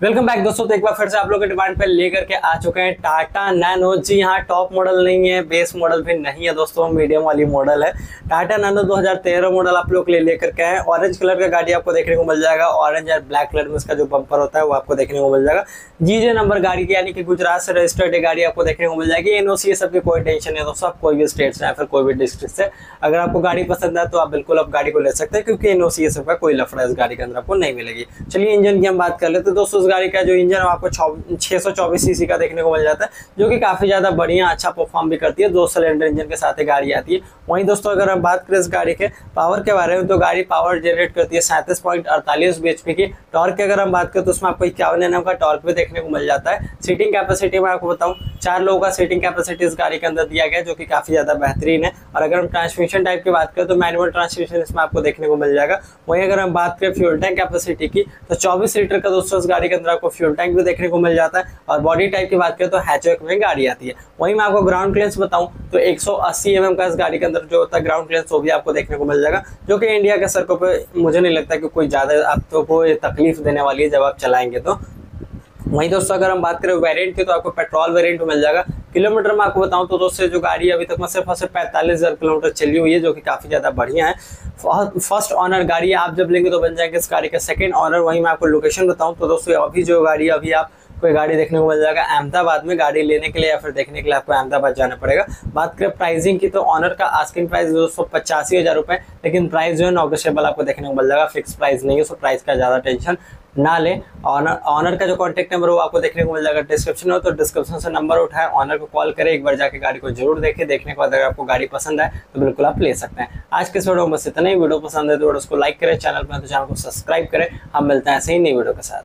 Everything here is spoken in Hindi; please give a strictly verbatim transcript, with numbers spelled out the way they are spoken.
वेलकम बैक दोस्तों। तो एक बार फिर से आप लोगों के डिमांड पे लेकर के आ चुके हैं टाटा नैनो। जी हाँ, टॉप मॉडल नहीं है, बेस मॉडल भी नहीं है दोस्तों, मीडियम वाली मॉडल है। टाटा नैनो दो हज़ार तेरह मॉडल आप लोग के लिए लेकर के आए। ऑरेंज कलर का गाड़ी आपको देखने को मिल जाएगा। ऑरेंज और ब्लैक कलर में इसका जो बम्पर होता है वो आपको देखने को मिल जाएगा। जीजे नंबर गाड़ी की, यानी कि गुजरात से रजिस्टर्ड गाड़ी आपको देखने को मिल जाएगी। एनओसी ये सब की कोई टेंशन नहीं दोस्तों, आप कोई भी स्टेट से या फिर कोई भी डिस्ट्रिक्ट से अगर आपको गाड़ी पसंद है तो आप बिल्कुल आप गाड़ी को ले सकते हैं, क्योंकि एनओसी ये सब का कोई लफड़ा इस गाड़ी के अंदर आपको नहीं मिलेगी। चलिए इंजन की हम बात कर लेते हैं दोस्तों। इस गाड़ी का जो इंजन आपको छह सौ चौबीस सीसी का देखने को मिल जाता है, जो कि काफी ज्यादा बढ़िया अच्छा परफॉर्म भी करती है। दो सिलेंडर इंजन के साथ गाड़ी आती है। वहीं दोस्तों अगर हम बात करें इस गाड़ी के पावर के बारे में, तो गाड़ी पावर जनरेट करती है सैंतीस पॉइंट अड़तालीस बीएचपी की। टॉर्क की अगर हम बात करें तो उसमें आपको इक्यावन एनएम का टॉर्क भी देखने को मिल जाता है। सीटिंग कैपेसिटी में आपको बताऊं, चार लोगों का सीटिंग कैपेसिटी इस गाड़ी के अंदर दिया गया है, जो कि काफी ज्यादा बेहतरीन है। और अगर हम ट्रांसमिशन टाइप की बात करें तो मैनुअल ट्रांसमिशन इसमें आपको देखने को मिल जाएगा। वहीं अगर हम बात करें फ्यूल टैंक कैपेसिटी की, तो चौबीस लीटर का दोस्तों इस गाड़ी के अंदर आपको फ्यूल टैंक भी देखने को मिल जाता है। और बॉडी टाइप की बात करें तो हैचबैक में गाड़ी आती है। वहीं मैं आपको ग्राउंड क्लियरेंस बताऊं तो एक सौ अस्सी एमएम का इस गाड़ी के अंदर जो होता है ग्राउंड क्लियरेंस, वो भी आपको देखने को मिल जाएगा, जो कि इंडिया के सड़कों पे मुझे नहीं लगता कि कोई ज्यादा आपको कोई तकलीफ देने वाली है जब आप चलाएंगे तो। वहीं दोस्तों अगर हम बात करें वेरिएंट की, तो आपको पेट्रोल वेरिएंट मिल जाएगा। किलोमीटर में आपको बताऊं तो दोस्तों जो गाड़ी अभी तक में सिर्फ और सिर्फ पैंतालीस हजार किलोमीटर चली हुई है, जो कि काफी ज्यादा बढ़िया है। फर्स्ट ऑनर गाड़ी है, आप जब लेंगे तो बन जाएंगे इस गाड़ी का सेकंड ऑनर। वहीं मैं आपको लोकेशन बताऊं तो दोस्तों अभी जो गाड़ी अभी आप कोई गाड़ी देखने को मिल जाएगा अहमदाबाद में। गाड़ी लेने के लिए या फिर देखने के लिए आपको अहमदाबाद जाना पड़ेगा। बात करें प्राइसिंग की, तो ऑनर का आस्किंग प्राइस दो सौ पचासी हजार रुपए, लेकिन प्राइस जो है नेगोशिएबल आपको देखने को मिल जाएगा, फिक्स प्राइस नहीं है, सो प्राइस का ज्यादा टेंशन ना ले। ऑनर ऑनर का जो कॉन्टैक्ट नंबर वो आपको देखने को मिल जाएगा डिस्क्रिप्शन में, तो डिस्क्रिप्शन से नंबर उठाए, ऑनर को कॉल करें, एक बार जाके गाड़ी को जरूर देखें। देखने के बाद अगर आपको गाड़ी पसंद आए तो बिल्कुल आप ले सकते हैं। आज के इस वीडियो में बस इतना ही। वीडियो पसंद है तो वीडियो को लाइक करें, चैनल पर तो चैनल को सब्सक्राइब करें। हम मिलते हैं ऐसे ही नई वीडियो के साथ।